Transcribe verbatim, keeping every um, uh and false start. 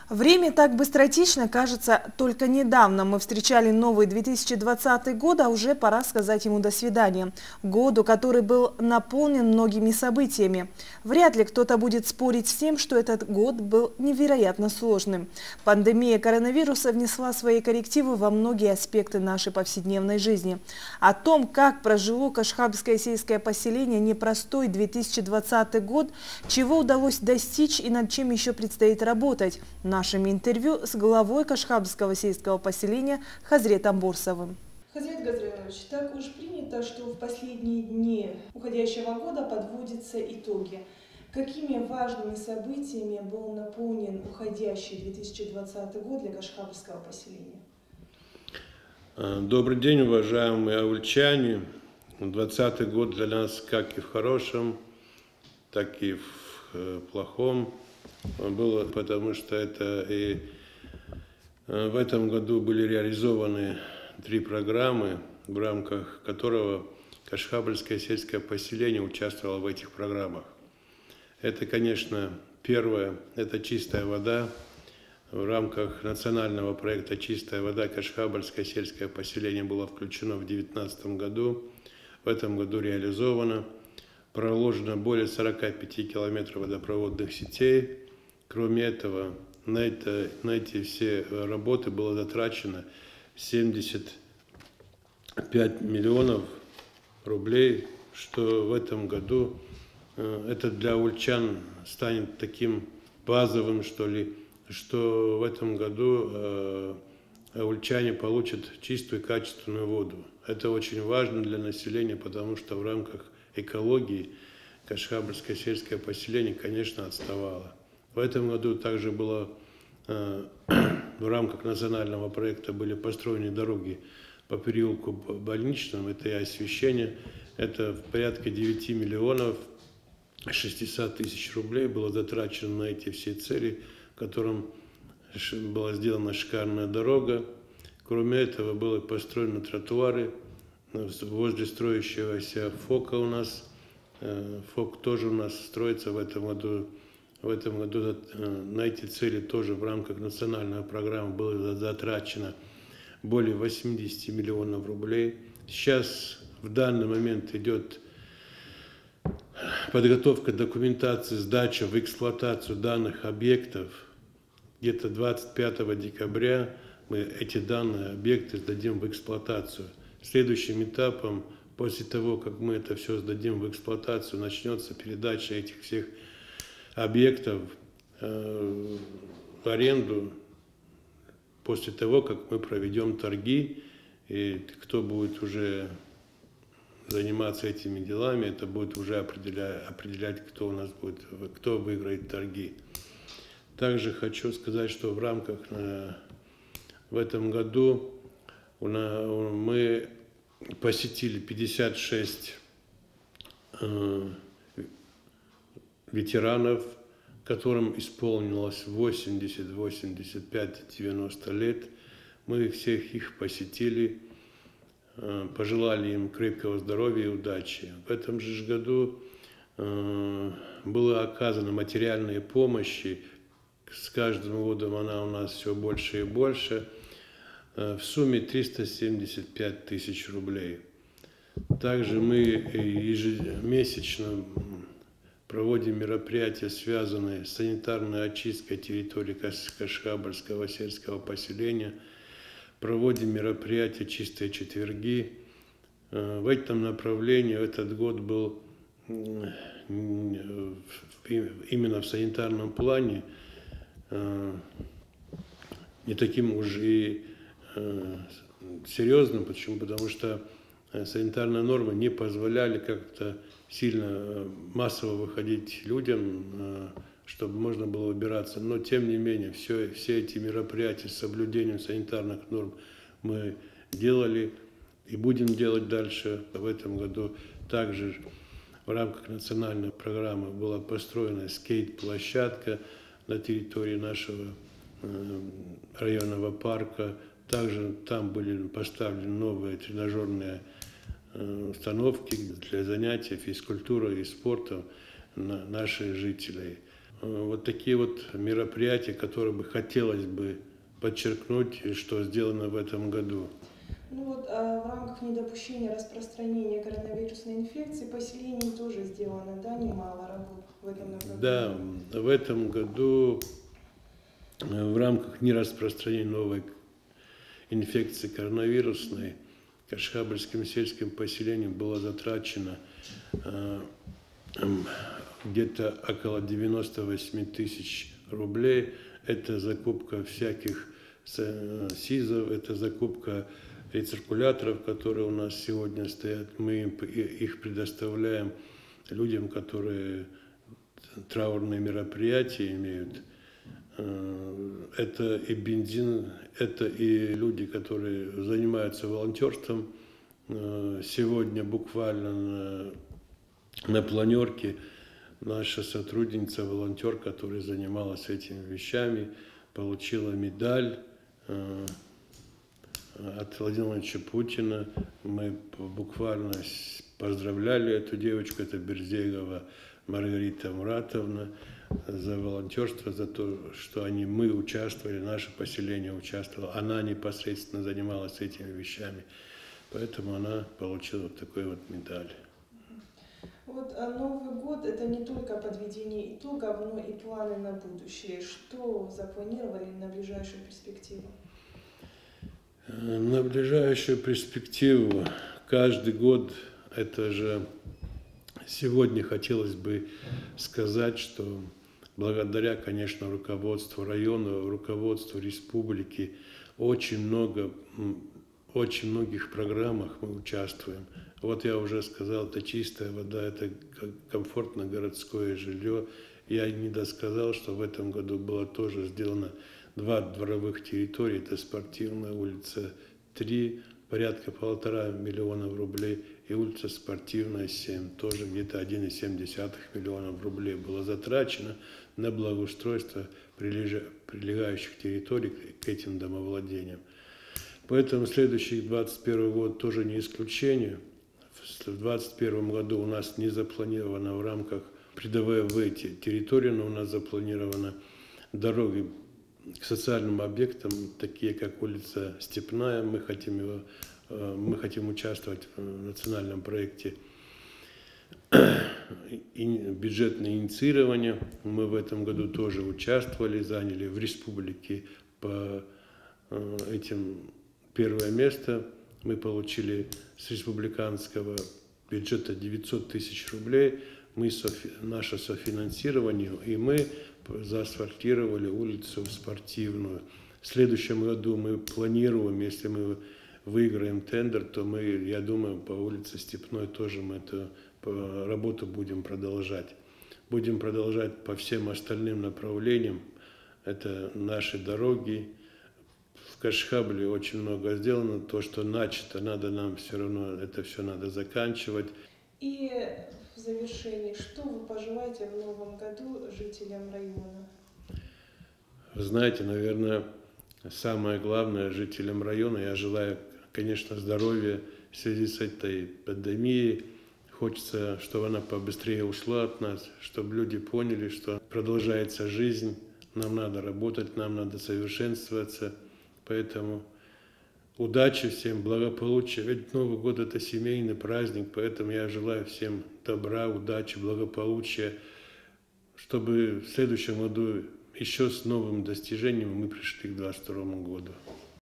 Время так быстротечно, кажется, только недавно мы встречали новый две тысячи двадцатый год, а уже пора сказать ему до свидания. Году, который был наполнен многими событиями. Вряд ли кто-то будет спорить с тем, что этот год был невероятно сложным. Пандемия коронавируса внесла свои коррективы во многие аспекты нашей повседневной жизни. О том, как прожило кашхабское сельское поселение непростой две тысячи двадцатый год, чего удалось достичь и над чем еще предстоит работать – в нашем интервью с главой кашхабского сельского поселения Хазретом Бурсовым. Хазрет Газраилович, так уж принято, что в последние дни уходящего года подводятся итоги. Какими важными событиями был наполнен уходящий две тысячи двадцатый год для кашхабского поселения? Добрый день, уважаемые аульчане. двадцатый год для нас как и в хорошем, так и в плохом было, потому что это и в этом году были реализованы три программы, в рамках которого кашхабльское сельское поселение участвовало в этих программах. Это, конечно, первое, это чистая вода. В рамках национального проекта «Чистая вода» кашхабльское сельское поселение было включено в две тысячи девятнадцатом году. В этом году реализовано. Проложено более сорока пяти километров водопроводных сетей. Кроме этого, на, это, на эти все работы было затрачено семьдесят пять миллионов рублей, что в этом году это для ульчан станет таким базовым, что ли, что в этом году ульчане получат чистую и качественную воду. Это очень важно для населения, потому что в рамках экологии кашхабльское сельское поселение, конечно, отставало. В этом году также было э, в рамках национального проекта были построены дороги по переулку Больничному, это и освещение, это в порядка девяти миллионов шестисот тысяч рублей было затрачено на эти все цели, в котором была сделана шикарная дорога. Кроме этого, были построены тротуары возле строящегося ФОКа у нас. ФОК тоже у нас строится в этом году. В этом году на эти цели тоже в рамках национальной программы было затрачено более восьмидесяти миллионов рублей. Сейчас в данный момент идет подготовка документации, сдача в эксплуатацию данных объектов. Где-то двадцать пятого декабря мы эти данные объекты сдадим в эксплуатацию. Следующим этапом, после того, как мы это все сдадим в эксплуатацию, начнется передача этих всех объектов э, в аренду после того, как мы проведем торги, и кто будет уже заниматься этими делами, это будет уже определять, определять, кто у нас будет, кто выиграет торги. Также хочу сказать, что в рамках э, в этом году у нас, мы посетили пятьдесят шесть э, ветеранов, которым исполнилось восемьдесят, восемьдесят пять, девяносто лет. Мы всех их посетили, пожелали им крепкого здоровья и удачи. В этом же году было оказано материальные помощи. С каждым годом она у нас все больше и больше. В сумме триста семьдесят пять тысяч рублей. Также мы ежемесячно проводим мероприятия, связанные с санитарной очисткой территории кашхабльского сельского поселения. Проводим мероприятия «Чистые четверги». В этом направлении этот год был именно в санитарном плане не таким уж и серьезным. Почему? Потому что санитарные нормы не позволяли как-то сильно массово выходить людям, чтобы можно было убираться. Но, тем не менее, все, все эти мероприятия с соблюдением санитарных норм мы делали и будем делать дальше. В этом году также в рамках национальной программы была построена скейт-площадка на территории нашего районного парка. Также там были поставлены новые тренажерные установки для занятий физкультурой и спортом наших жителей. вот такие вот мероприятия, которые бы хотелось бы подчеркнуть, что сделано в этом году. Ну вот, а в рамках недопущения распространения коронавирусной инфекции поселений тоже сделано, да, немало работ в этом направлении? Да, в этом году в рамках нераспространения новой инфекции коронавирусной Кашхабльским сельским поселением было затрачено э, где-то около девяноста восьми тысяч рублей. Это закупка всяких СИЗов, это закупка рециркуляторов, которые у нас сегодня стоят. Мы их предоставляем людям, которые траурные мероприятия имеют. Это и бензин, это и люди, которые занимаются волонтерством. Сегодня буквально на, на планерке наша сотрудница, волонтер, которая занималась этими вещами, получила медаль от Владимира Владимировича Путина. Мы буквально поздравляли эту девочку, это Берзегова Маргарита Муратовна, за волонтерство, за то, что они, мы участвовали, наше поселение участвовало. Она непосредственно занималась этими вещами. Поэтому она получила вот такой вот медаль. Вот а Новый год – это не только подведение итогов, но и планы на будущее. Что запланировали на ближайшую перспективу? На ближайшую перспективу каждый год, это же сегодня хотелось бы сказать, что благодаря, конечно, руководству района, руководству республики, очень много, очень многих программах мы участвуем. Вот я уже сказал, это чистая вода, это комфортное городское жилье. Я не досказал, что в этом году было тоже сделано два дворовых территорий, это Спортивная улица три, порядка полтора миллионов рублей, и улица Спортивная семь, тоже где-то один и семь десятых миллионов рублей было затрачено на благоустройство прилегающих территорий к этим домовладениям. Поэтому следующий двадцать первый год тоже не исключение. В двадцать первом году у нас не запланировано в рамках придавая в эти территории, но у нас запланированы дороги к социальным объектам, такие как улица Степная. Мы хотим, его, мы хотим участвовать в национальном проекте бюджетное инициирование. Мы в этом году тоже участвовали, заняли в республике по этим первое место. Мы получили с республиканского бюджета девятьсот тысяч рублей. Мы софи, наше софинансирование, и мы заасфальтировали улицу Спортивную. В следующем году мы планируем, если мы выиграем тендер, то мы, я думаю, по улице Степной тоже мы эту работу будем продолжать. Будем продолжать по всем остальным направлениям. Это наши дороги. В Кашхабле очень много сделано. То, что начато, надо нам все равно, это все надо заканчивать. И в завершении, что вы пожелаете в новом году жителям района? Вы знаете, наверное, самое главное жителям района, я желаю, конечно, здоровья в связи с этой пандемией. Хочется, чтобы она побыстрее ушла от нас, чтобы люди поняли, что продолжается жизнь, нам надо работать, нам надо совершенствоваться. Поэтому удачи всем, благополучия. Ведь Новый год – это семейный праздник, поэтому я желаю всем добра, удачи, благополучия, чтобы в следующем году еще с новым достижением мы пришли к двадцать второму году.